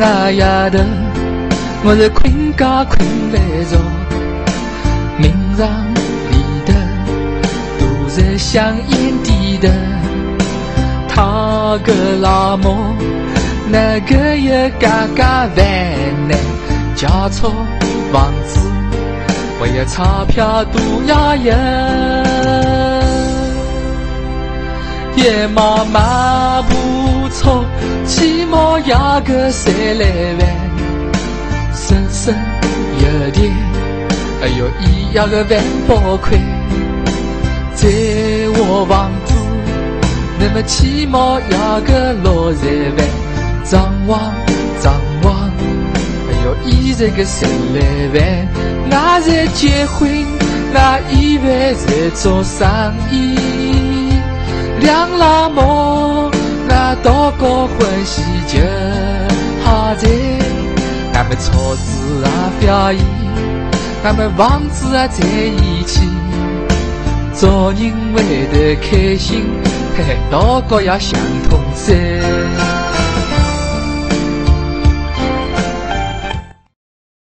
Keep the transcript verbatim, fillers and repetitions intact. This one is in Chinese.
啊夜头，我是困觉困来着，明场里头都在香烟低头，他个老母那个也嘎嘎烦恼，家畜房子为了钞票都要有，野马马不错，起码要个三来万，深深有点，哎呦，伊要个万宝块，在我房子，那么起码要个六十万，张望张望，哎呦，伊这个三来万，那在结婚，那以为在做生意。两老母，那多个欢喜就好在，俺们车子啊表演，俺们房子啊在一起，做人为的开心，嘿嘿，多个要相通噻。